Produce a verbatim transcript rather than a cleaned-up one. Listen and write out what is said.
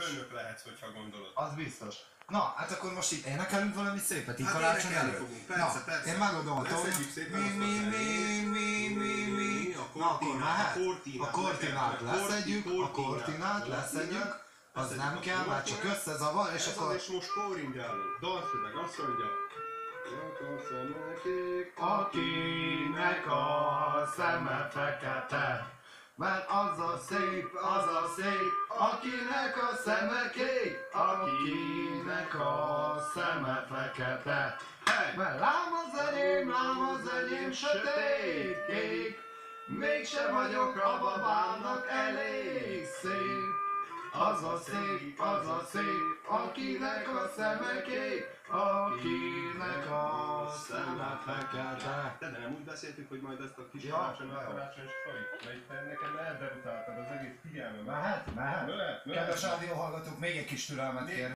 főnök lehetsz, hogyha gondolod. Az biztos. Na, hát akkor most itt énekelünk valami szépet, így Hát karácsony énekelni előtt. fogunk, persze, Na, persze. én megadom a tónat. Leszedjük szépen Mi, azt a mi, mi, zenét. mi, mi, mi. A Na, akkor mehet? kortinát, A kortinát kortinát, leszedjük, a kortinát, kortinát leszedjük. Az nem kell, mert csak összezavar, és ez akkor... az, és most kóringálunk. Dalszöveg azt mondja. Akinek a szeme fekete, mert az a szép, az a szép, akinek a szeme kék, akinek a szeme fekete. Mert lám az enyém, lám az enyém sötét kék, mégse vagyok a babának elég szép. Az a szép, az a szép, akinek a szeme kék, akinek a szeme fekete. De, de nem úgy beszéltük, hogy majd ezt a kis Ja, karácsony, jó. a karácsony sztorit. Mert itt neked elderutáltad az egész figyelmemet. Mehet? Mehet? Mehet, mehet. Kedves rádióhallgatók, még egy kis türelmet kérünk.